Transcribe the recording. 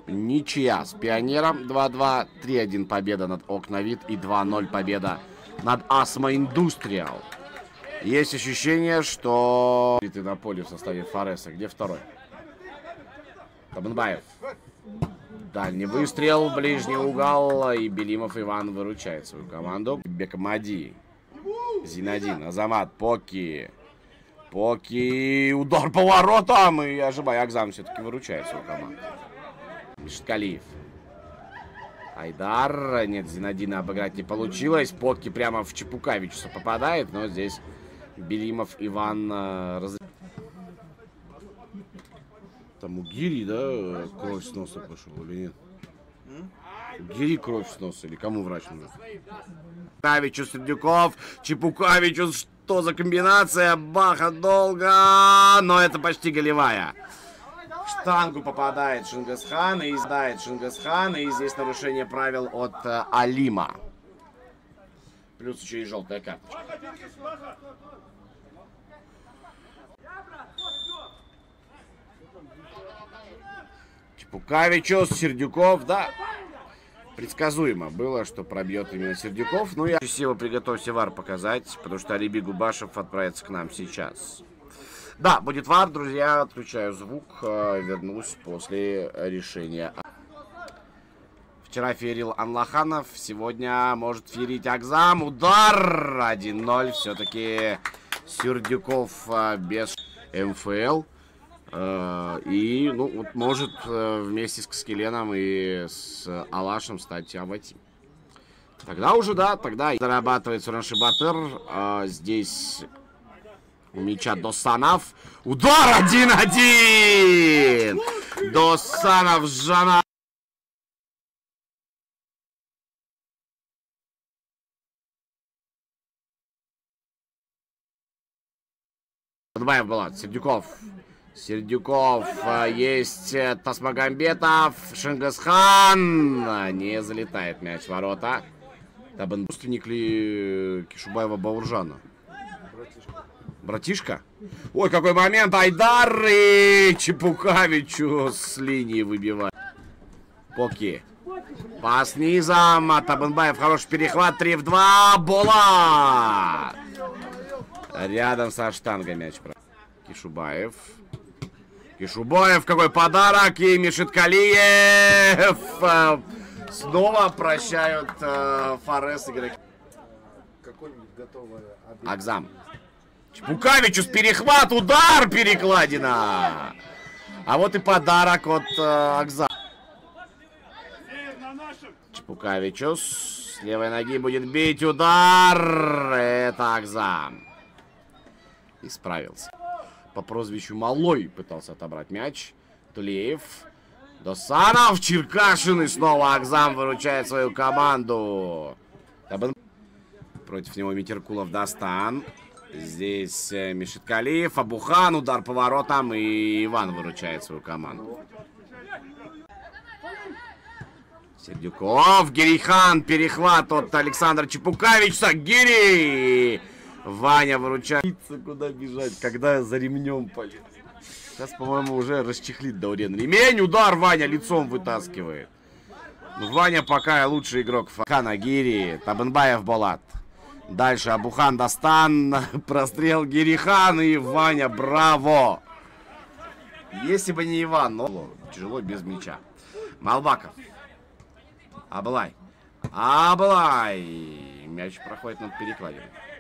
ничья с Пионером 2-2, 3-1 победа над Окновид и 2-0 победа над Асмо Индустриал. Есть ощущение, что ты на поле в составе Фареса. Где второй? Табынбаев. Дальний выстрел, ближний угол, и Белимов Иван выручает свою команду. Бекмади, Зинадин, Азамат, Поки. Поки, удар по воротам, и ожибай, Акзам все-таки выручает свою команду. Мишкалиев. Айдар, нет, Зинадина обыграть не получилось. Поки прямо в Чепукавичуса попадает, но здесь Белимов Иван Там у Гири, да, кровь с носа пошел или нет? Гири кровь с носа, или кому врач нужен? Чепукавичу, Сердюков, Чепукавичу, что за комбинация? Баха долго, но это почти голевая. В штангу попадает Шингисхан, и издает Шингисхан, и здесь нарушение правил от Алима. Плюс еще и желтая карточка. Чепукавичус, Сердюков, да. Предсказуемо было, что пробьет именно Сердюков. Ну, я красиво приготовься ВАР показать, потому что Алиби Губашев отправится к нам сейчас. Да, будет ВАР, друзья. Отключаю звук. Вернусь после решения. Вчера феерил Анлаханов. Сегодня может феерить Акзам. Удар! 1-0. Все-таки Сердюков без МФЛ. И, ну, вот может вместе с Каскеленом и с Алашем стать Авати. Тогда уже, да, тогда зарабатывает Суранши Батыр. Здесь у мяча Досанов. Удар 1-1! Досанов Жана. Подбаев была, Сердюков. Сердюков, есть Тасмагамбетов, Шингисхан. Не залетает мяч в ворота. Табын родственник ли Кишубаева Бауржана? Братишка? Ой, какой момент! Айдар и Чепукавичу с линии выбивает. Поки. Пас низом. Табынбаев, хороший перехват. 3-2. Бола! Рядом со штангой мяч. Кишубаев. Кишубаев, какой подарок! И Мишиткалиев! Снова прощают Фарес игроки. Акзам. Чепукавичус, перехват, удар, перекладина! А вот и подарок от Акзам. Чепукавичус с левой ноги будет бить, удар! Это Акзам. Исправился. По прозвищу Малой пытался отобрать мяч. Тулеев. Досанов, Черкашин, и снова Акзам выручает свою команду. Против него Митеркулов, Дастан. Здесь Мишиткалиев, Абухан, удар по воротам, и Иван выручает свою команду. Сердюков, Гирихан, перехват от Александра Чепукавича. Гири! Ваня выручает. Куда бежать, когда за ремнем полез? Сейчас, по-моему, уже расчехлит Даурен ремень. Удар, Ваня лицом вытаскивает. Ваня пока лучший игрок. Хана Гири, Табынбаев Болат. Дальше Абухан Дастан. Прострел Гирихан и Ваня. Браво! Если бы не Иван, но тяжело без мяча. Малбаков. Аблай. Аблай. Мяч проходит над перекладиной.